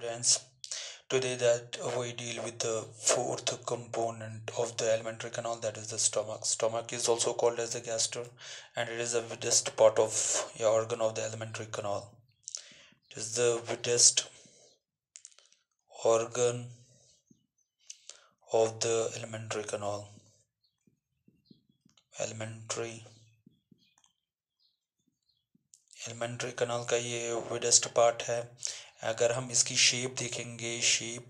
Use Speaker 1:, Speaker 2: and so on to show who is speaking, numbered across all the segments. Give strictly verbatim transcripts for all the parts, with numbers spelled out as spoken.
Speaker 1: Students, today that we deal with the fourth component of the alimentary canal, that is the stomach. Stomach is also called as the gaster, and it is the widest part of the organ of the alimentary canal. It is the widest organ of the alimentary canal. Alimentary alimentary canal का ये widest part है. अगर हम इसकी shape देखेंगे, shape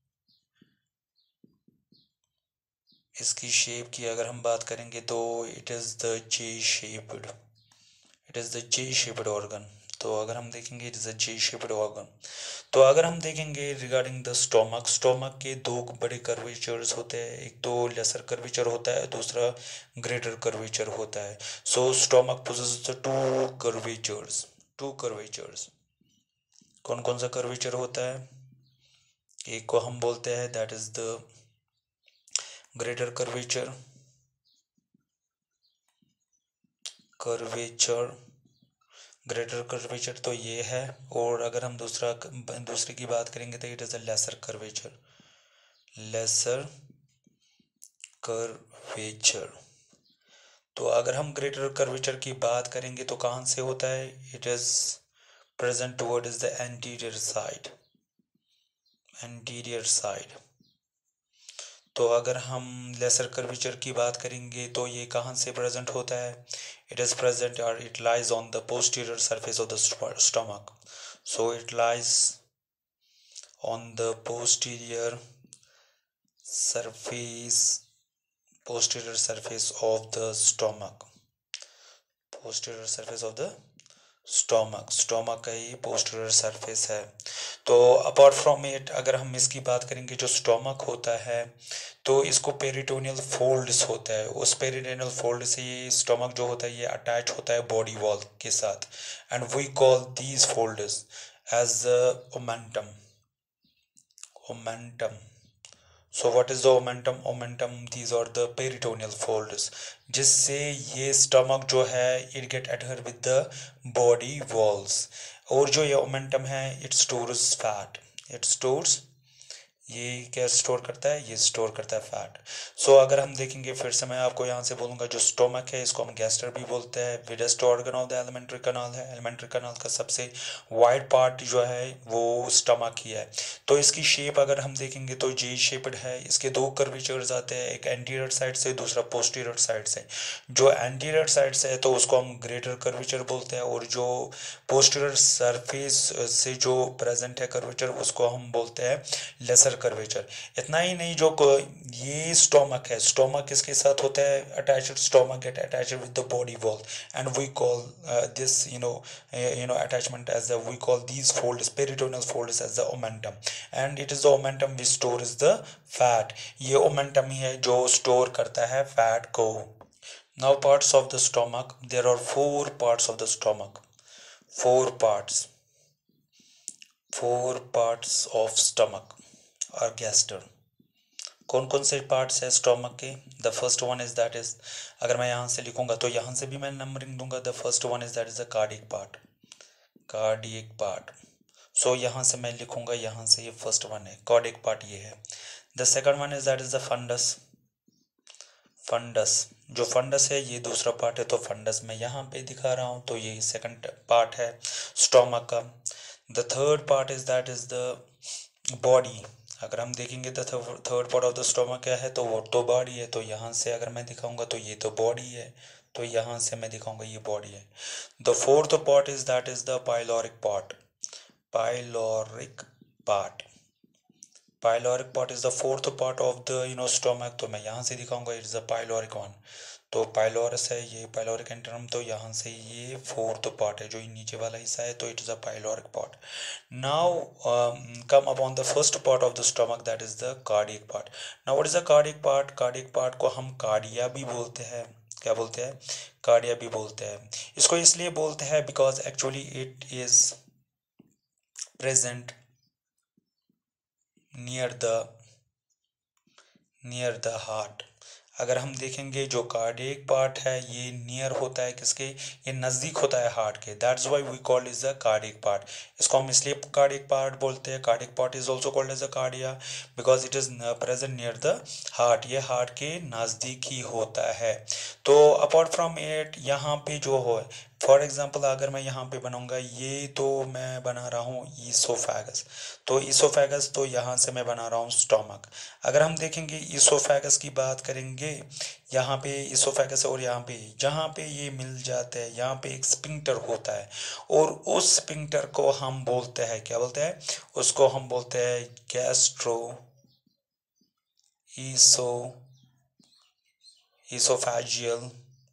Speaker 1: इसकी shape की अगर हम बात करेंगे तो it is the J shaped it is the J shaped organ. तो अगर हम देखेंगे it is a J shaped organ. तो अगर हम देखेंगे रिगार्डिंग द स्टोमक, स्टोमक के दो बड़े कर्वेचर्स होते हैं. एक तो लेसर कर्वेचर होता है, दूसरा ग्रेटर कर्वेचर होता है. So stomach possesses the two curvatures two curvatures कौन कौन सा कर्वेचर होता है? एक को हम बोलते हैं that is the greater curvature curvature greater curvature तो ये है. और अगर हम दूसरा दूसरे की बात करेंगे तो it is a lesser curvature lesser curvature. तो अगर हम ग्रेटर कर्वेचर की बात करेंगे तो कहाँ से होता है? It is present toward is the anterior side anterior side. तो अगर हम लेसर कर्वेचर की बात करेंगे तो ये कहाँ से प्रेजेंट होता है? इट इज़ प्रेजेंट और it lies on the posterior surface of the stomach. So it lies on the posterior surface posterior surface of the stomach posterior surface of the stomach stomach का ये posterior surface है. तो apart from it अगर हम इसकी बात करेंगे, जो stomach होता है तो इसको पेरिटोनियल फोल्ड्स होता है. उस पेरिटोनियल फोल्ड से ये stomach जो होता है ये अटैच होता है बॉडी वॉल के साथ, and we call these folds as omentum omentum. So what is the omentum? Omentum, these are the peritoneal folds, जिससे ये stomach जो है it get adhere with the body walls. और जो ये omentum है it stores fat. It stores ये क्या स्टोर करता है? ये स्टोर करता है फैट. सो so, अगर हम देखेंगे फिर से मैं आपको यहाँ से बोलूँगा, जो स्टोमक है इसको हम गैस्टर भी बोलते हैं. Widest organ of the alimentary canal है. एलिमेंट्री कनाल का सबसे वाइड पार्ट जो है वो स्टमक ही है. तो इसकी शेप अगर हम देखेंगे तो जे शेप्ड है. इसके दो कर्वेचर्स आते हैं, एक एंटीरियर साइड से, दूसरा पोस्टीरियर साइड से. जो एंटीरियर साइड से है तो उसको हम ग्रेटर कर्वेचर बोलते हैं, और जो पोस्टीरियर सरफेस से जो प्रेजेंट है कर्वेचर उसको हम बोलते हैं लेसर कर्वेचर. इतना ही नहीं, जो ये स्टोमक है, स्टोमक इसके साथ होता है attached. Stomach get attached with the body wall, and we call this you know you know attachment as the we call these folds peritoneal folds as the omentum, and it is the omentum which stores the fat. ये omentum ही है जो store करता है fat को. Now parts of the stomach, there are four parts of the stomach. Four parts four parts of stomach और गैस्टर. कौन कौन से पार्ट्स है स्टोमक के? The first one is that is, अगर मैं यहाँ से लिखूंगा तो यहाँ से भी मैं नंबरिंग दूंगा. The first one is that is the cardiac part cardiac part. So यहाँ से मैं लिखूंगा, यहाँ से ये फर्स्ट वन है, कार्डियक पार्ट ये है. The second one is that is the fundus fundus जो फंडस है ये दूसरा पार्ट है. तो फंडस मैं यहाँ पे दिखा रहा हूँ, तो ये सेकंड पार्ट है स्टोमक का. The third part is that is the body. अगर हम देखेंगे the third part of the stomach क्या है, तो वो तो बॉडी है. तो यहाँ से अगर मैं दिखाऊंगा तो ये तो बॉडी है, तो यहाँ से मैं दिखाऊंगा ये बॉडी है. The fourth part is that is the pyloric part pyloric part pyloric part is the fourth part of the you know stomach. तो मैं यहाँ से दिखाऊंगा it is the pyloric one. तो पाइलोरस है ये पाइलोरिक एंटरम. तो यहाँ से ये फोर्थ पार्ट है जो नीचे वाला हिस्सा है, तो it is a pyloric part. Now come upon the first part of the stomach, that is the cardiac part. Now what is the cardiac part? Cardiac part को हम कार्डिया भी बोलते हैं. क्या बोलते हैं? कार्डिया भी बोलते हैं. इसको इसलिए बोलते हैं because actually it is present near the near the heart. अगर हम देखेंगे जो कार्डियक पार्ट है ये नियर होता है किसके, ये नज़दीक होता है हार्ट के, that's why we called is the cardiac part. इसको हम इसलिए कार्डियक पार्ट बोलते हैं, cardiac part is also called as a cardia because it is present near the heart, ये हार्ट के नज़दीक ही होता है। तो अपार्ट फ्रॉम इट यहाँ पे जो हो, फॉर एग्जाम्पल अगर मैं यहाँ पे बनाऊंगा, ये तो मैं बना रहा हूँ ईसोफेगस, तो ईसोफेगस तो यहाँ से मैं बना रहा हूँ स्टोमक। अगर हम देखेंगे ईसोफेगस की बात करेंगे, यहाँ पे ईसोफेगस और यहाँ पे जहाँ पे ये मिल जाते हैं यहाँ पे एक स्पिंक्टर होता है, और उस स्पिंक्टर को हम बोलते हैं, क्या बोलते हैं उसको, हम बोलते हैं gastro oeso oesophageal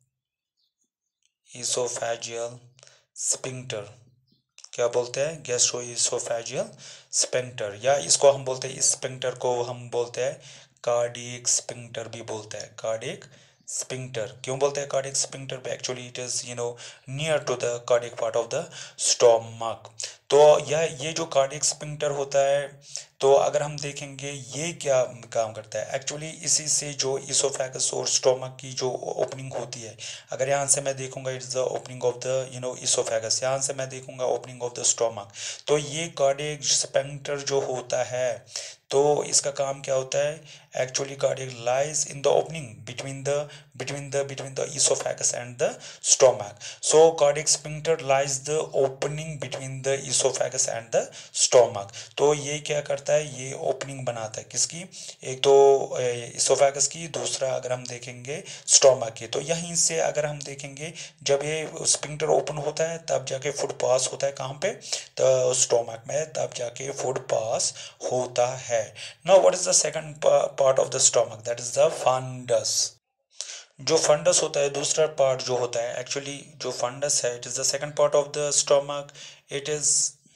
Speaker 1: oesophageal sphincter, क्या बोलते हैं गैस्ट्रो ईसोफेजियल स्पिंक्टर, या इसको हम बोलते हैं, इस स्पिंक्टर को हम बोलते हैं कार्डियक स्पिंक्टर भी बोलते हैं, कार्डियक स्पिंक्टर। क्यों बोलते हैं cardiac sphincter, actually it is you know near to the cardiac part of the stomach. तो यह ये जो कार्डियक स्पिंक्टर होता है, तो अगर हम देखेंगे ये क्या काम करता है, एक्चुअली इसी से जो इसोफेगस और स्टोमक की जो ओपनिंग होती है, अगर यहाँ से मैं देखूंगा it's the opening of the you know oesophagus, यहाँ से मैं देखूंगा ओपनिंग ऑफ द स्टोमक, तो ये कार्डियक स्पिंक्टर जो होता है, तो इसका काम क्या होता है, actually cardiac lies in the opening between the between the between the oesophagus and the stomach. So cardiac sphincter lies the opening between the oesophagus and the stomach. तो ये क्या करता है, ये ओपनिंग बनाता है किसकी, एक तो इसोफेगस की, दूसरा अगर हम देखेंगे स्टोमक की। तो यहीं से अगर हम देखेंगे जब ये स्पिंक्टर ओपन होता है तब जाके फूड पास होता है कहाँ पे, तो स्टोमक में, तब जाके फूड पास होता है। Now what is the second part of the stomach, that is the fundus. जो फंडस होता है दूसरा पार्ट जो होता है, एक्चुअली जो फंडस है it is the second part of the stomach, it is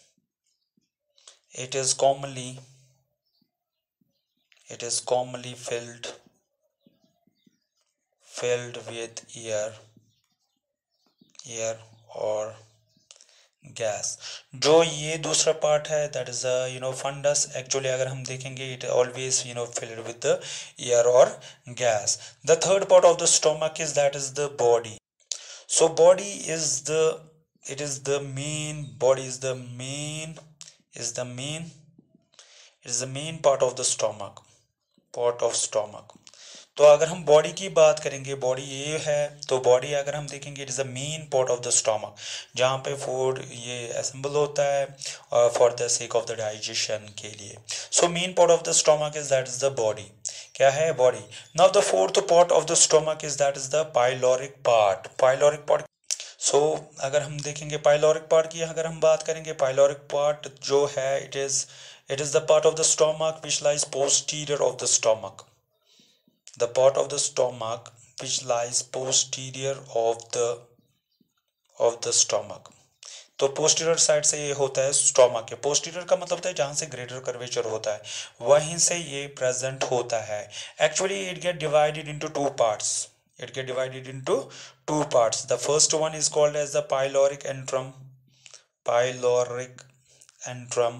Speaker 1: it is commonly it is commonly filled filled with air air or gas. जो ये दूसरा पार्ट है that is a you know fundus, actually अगर हम देखेंगे it always you know filled with the air और gas. The third part of the stomach is that is the body. So body is the it is the main body is the main is the main it is the main part of the stomach part of stomach। तो अगर हम body की बात करेंगे, body ये है, तो body अगर हम देखेंगे it is the main part of the stomach, जहाँ पे फूड ये असेंबल होता है for the sake of the digestion के लिए। So main part of the stomach is that is the body, क्या है body. Now the fourth part of the stomach is that is the pyloric part. Pyloric part so so, अगर हम देखेंगे pyloric part की अगर हम बात करेंगे, पाइलोरिक पार्ट जो है it is it is the part of the stomach which lies posterior of the stomach, the part of the stomach which lies posterior of the of the stomach। तो posterior side से ये होता है stomach के, posterior का मतलब होता है जहाँ से ग्रेटर कर्वेचर होता है वहीं से ये प्रेजेंट होता है। Actually it get divided into two parts it get divided into two parts। The first one is called as the pyloric antrum pyloric antrum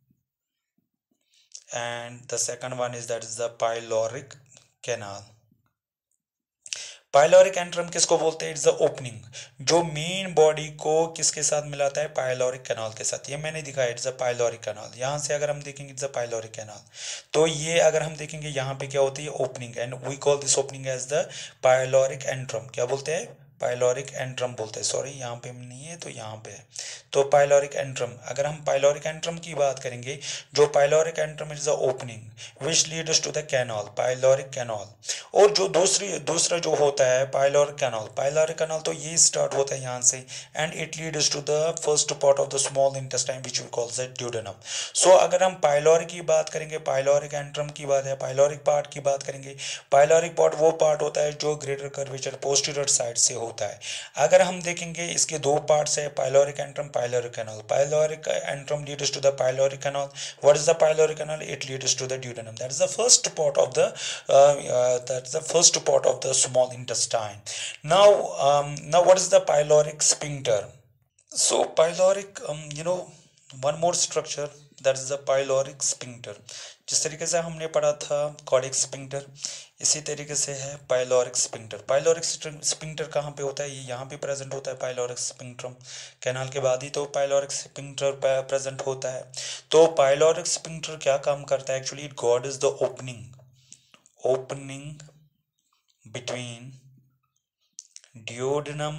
Speaker 1: and the second one is that is the pyloric canal। Pyloric antrum किसको बोलते हैं, it's the opening जो main body को किसके साथ मिलाता है, pyloric canal के साथ। ये मैंने दिखाया इट्स अ पाइलोरिक कैनाल, यहाँ से अगर हम देखेंगे इट्स अ पाइलोरिक कैनाल। तो ये अगर हम देखेंगे यहाँ पे क्या होती है opening, and we call this opening as the pyloric antrum. क्या बोलते हैं, पाइलोरिक एंट्रम बोलते हैं, सॉरी यहाँ पे नहीं है तो यहाँ पे है। तो पाइलोरिक एंट्रम, अगर हम पाइलोरिक एंट्रम की बात करेंगे, जो pyloric antrum is the opening which leads to the canal, pyloric canal. और जो दूसरी दूसरा जो होता है पाइलोरिक कैनाल, पाइलोरिक कैनाल तो ये स्टार्ट होता है यहाँ से and it leads to the first part of the small intestine which we call the duodenum. So अगर हम पाइलोरिक की बात करेंगे, पाइलोरिक एंट्रम की बात है, पाइलोरिक पार्ट की बात करेंगे, पाइलोरिक पार्ट वो पार्ट होता है जो ग्रेटर कर्वेचर पोस्टीरियर साइड से होता है। अगर हम देखेंगे इसके दो पार्ट्स है, pyloric antrum, pyloric canal. Pyloric antrum leads to the pyloric canal. What is the pyloric canal, it leads to the duodenum. That is the first part of the that's the first part of the small intestine। now um, now what is the pyloric sphincter? So pyloric um, you know one more structure that is the pyloric sphincter. जिस तरीके से हमने पढ़ा था कॉर्डिक sphincter, इसी तरीके से है पाइलोरिक स्फिंक्टर। पाइलोरिक स्फिंक्टर कहाँ पे होता है? ये यहाँ पे प्रेजेंट होता है पाइलोरिक स्फिंक्ट्रम, कैनाल के बाद ही तो पाइलोरिक स्फिंक्टर प्रेजेंट होता है। तो पाइलोरिक स्फिंक्टर क्या काम करता है? Actually guard is the opening opening between duodenum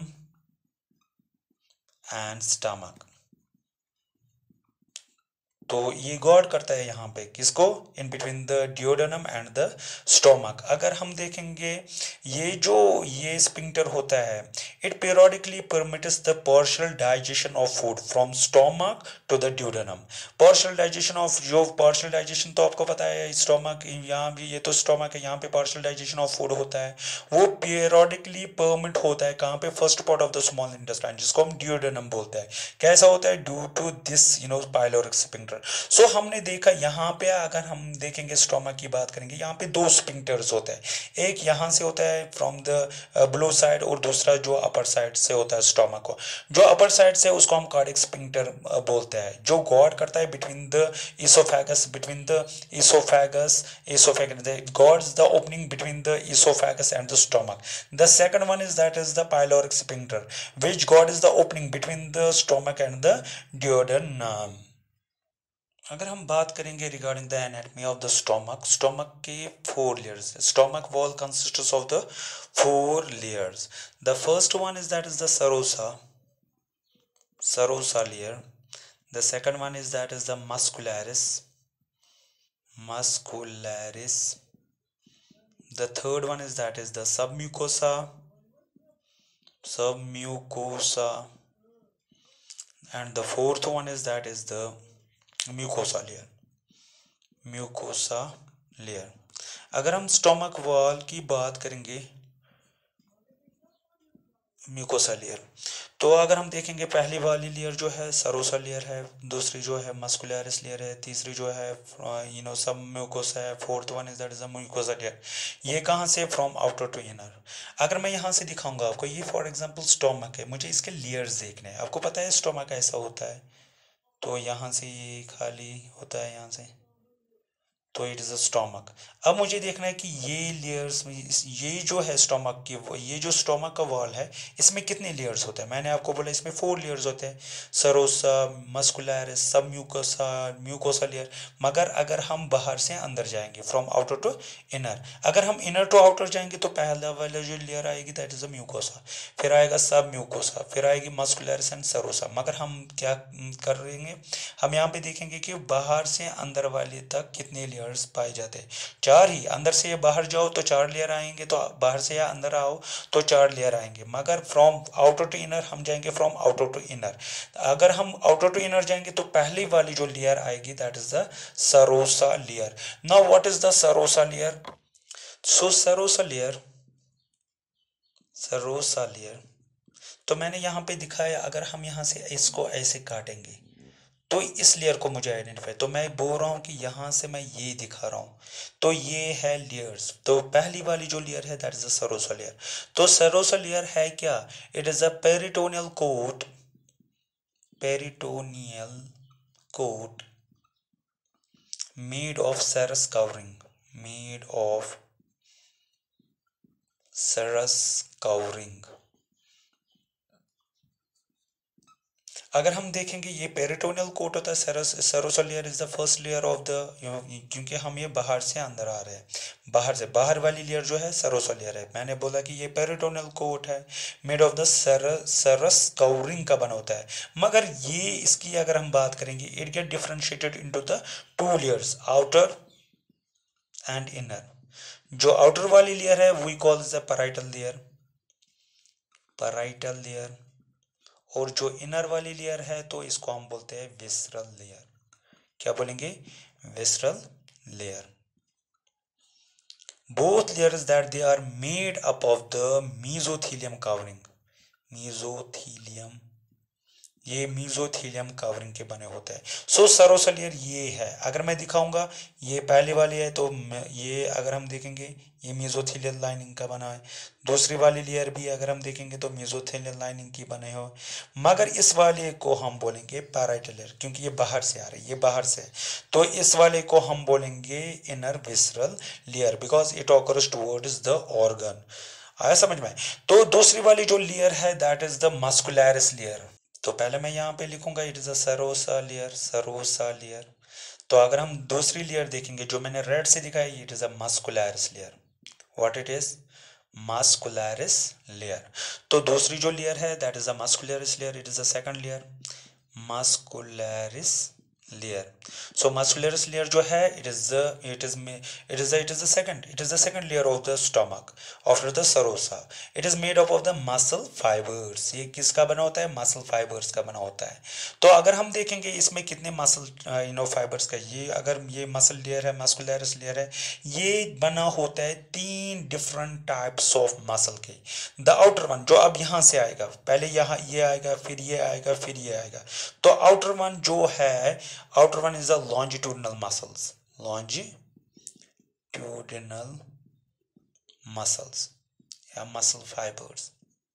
Speaker 1: and stomach। तो ये गॉड करता है यहाँ पे किसको? In between the duodenum and the stomach. अगर हम देखेंगे ये जो ये स्फिंक्टर होता है, it periodically permits the partial digestion of food from stomach to the duodenum. Partial digestion of, जो पार्शियल डाइजेशन तो आपको पता है स्टोमक, यहाँ भी ये तो स्टोमक है, यहाँ पे पार्शियल डाइजेशन ऑफ फूड होता है, वो पीरियडिकली परमिट होता है कहाँ पे? First part of the small intestine, जिसको हम डिओडेनम बोलते हैं। कैसा होता है? Due to this you know pyloric sphincter. So so, हमने देखा यहाँ पे, अगर हम देखेंगे स्टोमक की बात करेंगे, यहाँ पे दो स्फिंक्टर्स होते हैं, एक यहाँ से होता है फ्रॉम द ब्लो साइड, और दूसरा जो अपर साइड से होता है स्टोमक को। जो अपर साइड से उसको हम कार्डिक स्फिंक्टर बोलते हैं, जो गॉड करता है between the oesophagus between the oesophagus oesophagus gods the opening between the oesophagus and the stomach. The second one is that is the pyloric sphincter which God is the opening between the stomach and the duodenum. अगर हम बात करेंगे regarding the anatomy of the stomach, stomach के four layers. Stomach wall consists of the four layers. The first one is that is the सरोसा सरोसा layer. The second one is that is the muscularis muscularis. The third one is that is the submucosa submucosa. and the fourth one is that is the mucosa layer mucosa layer। अगर हम stomach wall की बात करेंगे mucosa layer, तो अगर हम देखेंगे पहली वाली लेयर जो है सरोसा लेयर है, दूसरी जो है मस्कुलरिस लेयर है, तीसरी जो है यू नो सब म्यूकोसा है, fourth one is that is the mucosa layer. ये कहाँ से? From outer to inner. अगर मैं यहाँ से दिखाऊंगा आपको, ये फॉर एग्जांपल स्टोमक है, मुझे इसके लेयर्स देखने हैं। आपको पता है स्टोमक ऐसा होता है, तो यहाँ से ये खाली होता है यहाँ से, तो इट इज़ अ स्टोमक। अब मुझे देखना है कि ये लेयर्स में ये जो है स्टोमक की, ये जो स्टोमक का वॉल है, इसमें कितने लेयर्स होते हैं? मैंने आपको बोला इसमें फोर लेयर्स होते हैं, सरोसा, मस्कुलरिस, सब म्यूकोसा, म्यूकोसा लेयर। मगर अगर हम बाहर से अंदर जाएंगे फ्रॉम आउटर टू इनर, अगर हम इनर टू आउटर जाएंगे तो पहला वाला जो लेयर आएगी दैट इज अ म्यूकोसा, फिर आएगा सब म्यूकोसा, फिर आएगी मस्कुलरिस एंड सरोसा। मगर हम क्या कर रहेंगे? हम यहाँ पे देखेंगे कि बाहर से अंदर वाले तक कितने लेयर पाए जाते हैं? चार ही। अंदर से ये बाहर जाओ तो चार लेयर आएंगे, तो बाहर से या अंदर आओ तो चार लेयर आएंगे। मगर फ्रॉम आउटर टू इनर हम जाएंगे फ्रॉम आउटर टू इनर। अगर हम आउटर टू इनर जाएंगे तो पहली वाली जो लेयर आएगी that is the serosa layer. Now what is the serosa layer? So serosa layer सरोसा लेयर तो मैंने यहाँ पे दिखाया, अगर हम यहाँ से इसको ऐसे काटेंगे तो इस लेयर को मुझे आइडेंटिफाई, तो मैं बोल रहा हूँ कि यहाँ से मैं ये दिखा रहा हूँ, तो ये है लेयर्स। तो पहली वाली जो लेयर है that is the serosa layer. तो सरोसा लेयर है क्या? It is a peritoneal coat peritoneal coat made of serous covering made of serous covering. अगर हम देखेंगे ये पेरिटोनियल कोट होता है, serous serosa layer is the first layer of the, क्योंकि हम ये बाहर से अंदर आ रहे हैं, बाहर से बाहर वाली लेयर जो है सरोसा लेयर है। मैंने बोला कि ये पेरिटोनियल कोट है made of the serous covering का बना होता है। मगर ये इसकी अगर हम बात करेंगे, it get differentiated into the two layers, outer and inner. जो आउटर वाली लेयर है we call is the parietal layer parietal layer और जो इनर वाली लेयर है तो इसको हम बोलते हैं विसरल लेयर। क्या बोलेंगे? Visceral layer. Both layers that they are made up of the mesothelium covering mesothelium ये मीजोथेलियम कवरिंग के बने होते हैं। सो सरोसा लेयर ये है, अगर मैं दिखाऊंगा ये पहले वाली है तो ये अगर हम देखेंगे ये मीजोथेलियल लाइनिंग का बना है। दूसरी वाली लेयर भी अगर हम देखेंगे तो मीजोथेलियल लाइनिंग की बने हो, मगर इस वाले को हम बोलेंगे पैराइटल लेयर क्योंकि ये बाहर से आ रही है, ये बाहर से। तो इस वाले को हम बोलेंगे inner visceral layer because it occurs towards the organ. आया समझ में? तो दूसरी वाली जो लेयर है that is the muscularis layer. तो पहले मैं यहाँ पे लिखूंगा इट इज अ सरोसा लेयर, सरोसा लेयर। तो अगर हम दूसरी लेयर देखेंगे जो मैंने रेड से दिखाई, it is a muscularis layer. What it is? Muscularis layer. तो दूसरी जो लेयर है that is a muscularis layer, it is a second layer, muscularis layer. So muscularis layer जो है it is the it is it is it is the second it is the second layer of the stomach after the serosa. It is made up of the muscle fibres. ये किसका बना होता है? Muscle fibres का बना होता है। तो अगर हम देखेंगे इसमें कितने मसल यू नो फाइबर्स का, ये अगर ये मसल लेयर है, मस्कुलरिस लेयर है, ये बना होता है तीन डिफरेंट टाइप्स ऑफ मसल के। द आउटर वन जो अब यहाँ से आएगा, पहले यहाँ ये आएगा, फिर ये आएगा, फिर ये आएगा। तो आउटर वन जो है, outer one is the longitudinal muscles, longitudinal muscles या मसल फाइबर्स।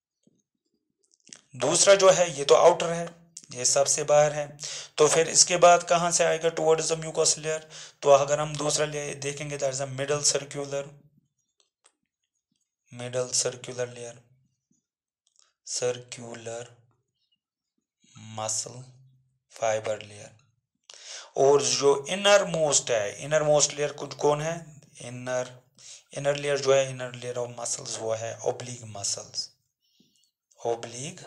Speaker 1: दूसरा जो है ये तो आउटर है, ये सबसे बाहर है। तो फिर इसके बाद कहाँ से आएगा? Towards the mucous layer. तो अगर हम दूसरा ले देखेंगे that is a middle circular, middle circular layer, circular muscle fibre layer. और जो इनर मोस्ट है, इनर मोस्ट लेयर कुछ कौन है? इनर इनर लेयर जो है, इनर लेयर ऑफ मसल्स वो है oblique muscles, oblique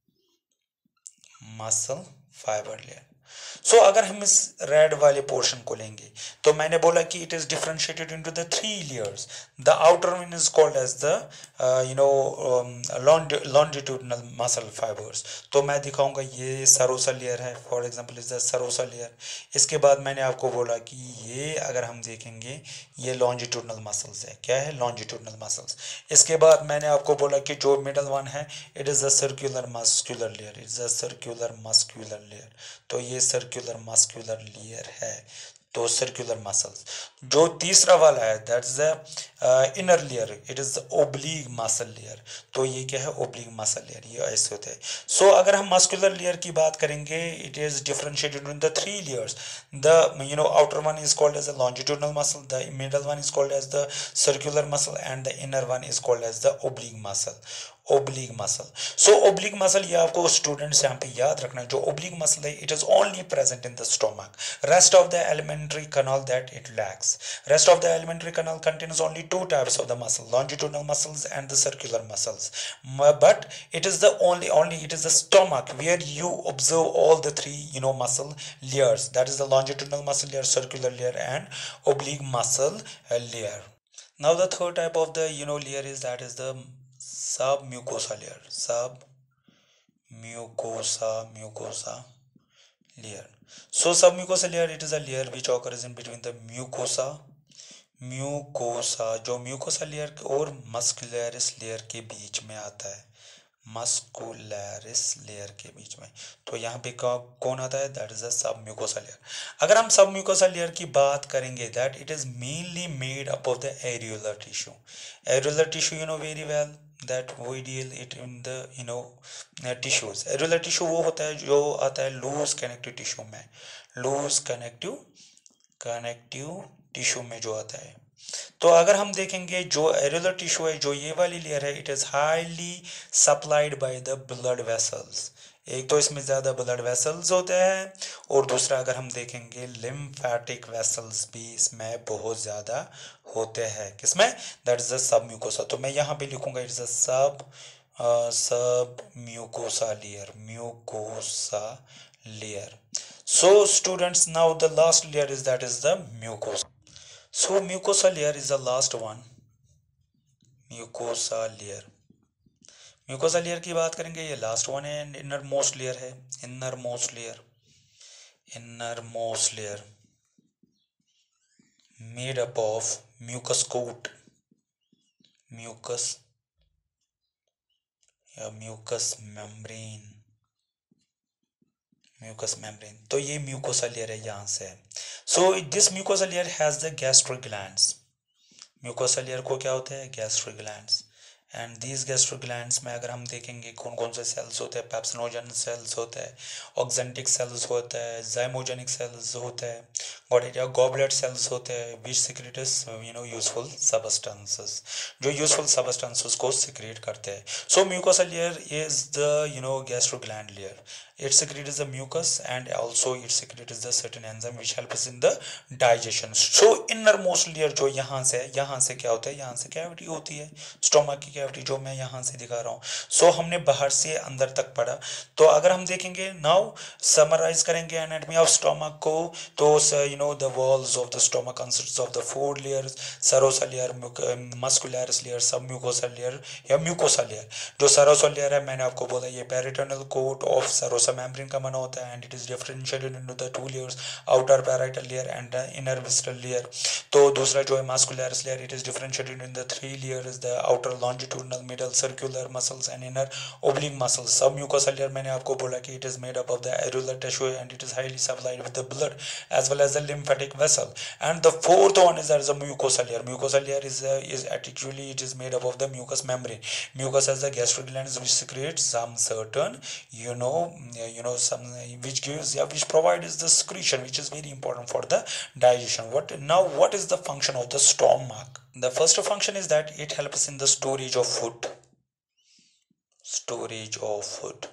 Speaker 1: muscle fibre layer. So अगर हम इस रेड वाले पोर्शन को लेंगे तो मैंने बोला कि it is differentiated into the three layers. The outer one is called as the you know longitudinal muscle fibres. तो मैं दिखाऊंगा ये सरोसा लेयर है, for example is the serosa layer. इसके बाद मैंने आपको बोला कि ये अगर हम देखेंगे ये लॉन्जिट्यूडनल मसल्स है। क्या है? Longitudinal muscles. इसके बाद मैंने आपको बोला कि जो मिडल वन है it is the circular muscular layer, it is the circular muscular layer. तो ये सर्कुलर मस्कुलर लेयर है, तो सर्कुलर मसल्स। जो तीसरा वाला है that's the inner layer, it is the oblique muscle layer. तो ये क्या है? ओब्लिक मसल लेयर, ये ऐसे होते हैं। सो so, अगर हम मस्कुलर लेयर की बात करेंगे it is differentiated in the three layers. The you know outer one is called as the longitudinal muscle, the middle one is called as the circular muscle and the inner one is called as the oblique muscle, oblique muscle. So oblique muscle ये आपको students यहाँ पे याद रखना है। जो ओब्लिक मसल है it is only present in the stomach, rest of the alimentary canal that it lacks. Rest of the alimentary canal contains only two types of the muscle, longitudinal muscles and the circular muscles. But it is the only only it is the stomach where you observe all the three you know muscle layers, that is the longitudinal muscle layer, circular layer and oblique muscle layer. Now the third type of the you know layer is that is the submucosa layer, submucosa mucosa layer. So submucosal layer it is a layer which occurs in between the mucosa mucosa जो mucosa layer और muscularis layer के बीच में आता है, muscularis layer के बीच में। तो यहाँ पे कौन आता है? That is a submucosa layer. अगर हम सबम्यूकोसा लेयर की बात करेंगे that it is mainly made up of the areolar tissue. Areolar tissue you know very well that we deal it in the you know tissues. Areolar tissue वो होता है जो आता है लूज कनेक्टिव टिश्यू में, लूज कनेक्टिव कनेक्टिव टिश्यू में जो आता है। तो अगर हम देखेंगे जो एरियोलर टिश्यू है, जो ये वाली लेयर है, it is highly supplied by the blood vessels. एक तो इसमें ज़्यादा ब्लड वेसल्स होते हैं और दूसरा अगर हम देखेंगे लिम्फेटिक वेसल्स भी इसमें बहुत ज़्यादा होते हैं। किसमें? That is the submucosa. तो मैं यहाँ पे लिखूंगा it is a sub submucosa layer, mucosa layer. So students, now the last layer is that is the mucosa. So mucosa layer is the last one. Mucosa layer. Mucosa layer की बात करेंगे ये last one है and inner most layer है, inner most layer, inner most layer made up of mucus coat, mucus या mucus membrane, mucous membrane, तो ये mucosa layer है यहाँ से। So this mucosa layer has the gastric glands. Mucosa layer को क्या होता है, gastric glands. And these gastric glands में अगर हम देखेंगे कौन कौन से सेल्स होते हैं, पेप्सिनोजन सेल्स होता है, ऑक्जेंटिक सेल्स होता है, जाइमोजेनिक सेल्स होता है, गॉट इट, या गॉबलेट सेल्स होते हैं which secretes you know useful substances, जो यूजफुल सबस्टेंसेस को सिक्रेट करते हैं। So mucosa layer is the you know gastric gland layer, it secretes the mucus and also it secretes the certain enzyme which helps in the digestion. So innermost layer जो यहाँ से यहाँ से क्या होता है, यहाँ से कैविटी होती है, स्टोमक की कैविटी जो मैं यहाँ से दिखा रहा हूँ। सो so, हमने बाहर से अंदर तक पढ़ा, तो अगर हम देखेंगे नाउ समराइज करेंगे एनाटॉमी ऑफ स्टोमक को, तो you know the walls of the stomach consist of the four layers, serosa layer, muscularis layer, submucosa layer या म्यूकोसा लेयर। जो सरोसा लेयर है मैंने आपको बोला ये peritoneal coat of serosa membrane का बना होता है and it is differentiated into the two layers, outer parietal layer and inner visceral layer. तो दूसरा जो है muscularis layer, it is differentiated in the three layers, the outer longitudinal, middle circular muscles and inner oblique muscles. Submucosa layer मैंने आपको बोला कि it is made up of the areolar tissue and it is highly supplied with the blood as well as the lymphatic vessel. And the fourth one is there is a mucosa layer. Mucosa layer is uh, is actually it is made up of the mucous membrane. Mucus has the gastric glands which secrete some certain you know you know some which gives yeah which provides the secretion which is very important for the digestion. What now what is the function of the stomach? The first function is that it helps in the storage of food. Storage of food.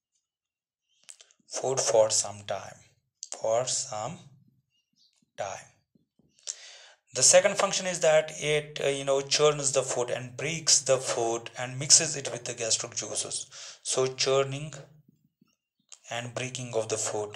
Speaker 1: Food for some time. For some time. The second function is that it uh, you know churns the food and breaks the food and mixes it with the gastric juices. So churning and breaking of the food,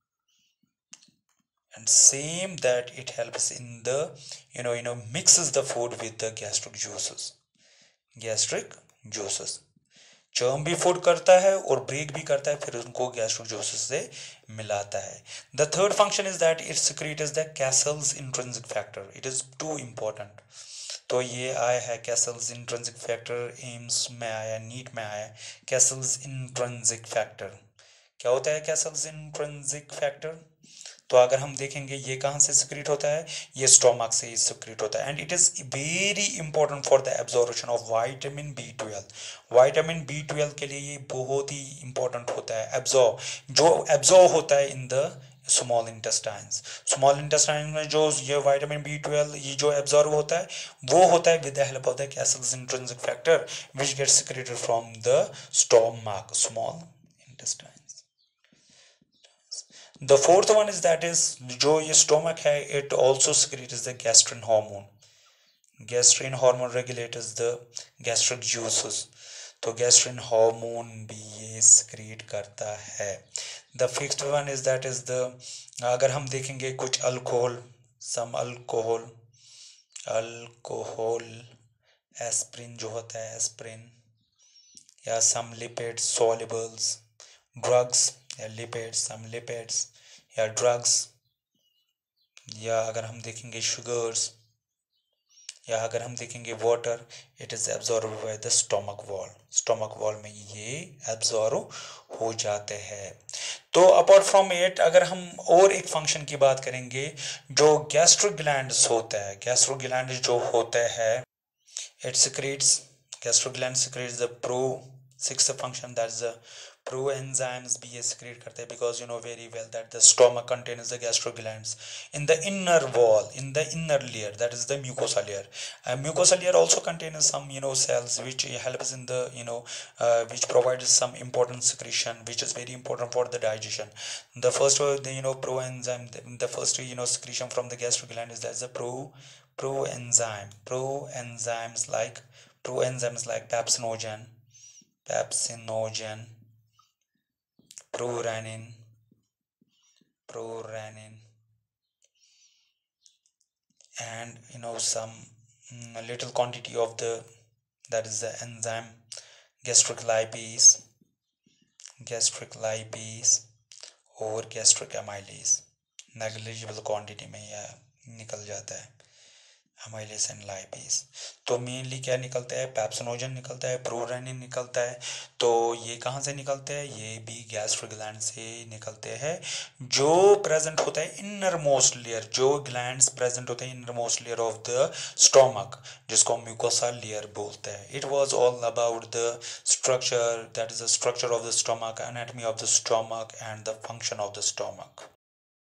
Speaker 1: and same that it helps in the you know you know mixes the food with the gastric juices. Gastric juices चर्म भी food करता है और break भी करता है, फिर उनको गैस्ट्रिक जूसेस से मिलाता है। The third function is that it secretes the Castle's intrinsic factor, it is too important. तो ये आया है कैसल्स इंट्रिंसिक फैक्टर, एम्स में आया, नीट में आया कैसल्स इंट्रिंसिक फैक्टर। क्या होता है कैसल्स इंट्रिंसिक फैक्टर? तो अगर हम देखेंगे ये कहाँ से सिक्रीट होता है, ये स्टोमक से ही सिक्रीट होता है and it is very important for the absorption of vitamin B twelve. Vitamin B twelve के लिए ये बहुत ही इंपॉर्टेंट होता है, एब्जॉर्ब जो एब्जॉर्ब होता है in the small intestines. Small intestine में जो ये विटामिन बी ट्वेल्व ये जो एब्जॉर्ब होता है वो होता है with the help of the Castle's intrinsic factor which gets secreted from the stomach, small intestine. The fourth one is that is जो ये stomach है it also secretes the gastrin hormone. Gastrin hormone regulates the gastric juices. तो gastrin hormone भी ये secrete करता है। The fifth one is that is the अगर हम देखेंगे कुछ alcohol, some alcohol, alcohol, aspirin जो होता है aspirin या some lipids solubles, drugs या lipids, some lipids या ड्रग्स, या अगर हम देखेंगे शुगर्स, या अगर हम देखेंगे water, it is absorb by the stomach wall. Stomach wall में ये एब्जॉर्ब हो जाते हैं। तो अपार्ट फ्रॉम इट अगर हम और एक फंक्शन की बात करेंगे जो गैस्ट्रिक ग्लैंड्स होता है, गैस्ट्रिक ग्लैंड जो होता है it secretes, gastric gland secretes the pro, sixth function that is the proenzymes भी ये secrete करते हैं because you know very well that the stomach contains the gastric glands in the inner wall, in the inner layer, that is the mucosa layer. And mucosa layer also contains some you know cells which helps in the you know uh, which provides some important secretion which is very important for the digestion. The first the you know proenzyme, the, the first you know secretion from the gastric gland is that the pro proenzyme, proenzymes like proenzymes like pepsinogen, pepsinogen, prorenin, prorenin, and you know some mm, little quantity of the that is the enzyme gastric lipase, gastric lipase और gastric amylase negligible quantity में यह निकल जाता है। Amylase and lipase. तो mainly क्या निकलता है, पेप्सिनोजन निकलता है, प्रोरेनिन निकलता है। तो ये कहाँ से निकलते हैं, ये भी गैस्ट्रिक ग्लैंड से निकलते हैं, जो प्रेजेंट होता है इनर मोस्ट लेयर, जो ग्लैंड्स प्रेजेंट होते हैं inner most layer of the stomach, जिसको म्यूकोसा लेयर बोलते हैं। It was all about the structure, that is the structure of the stomach, anatomy of the stomach and the function of the stomach.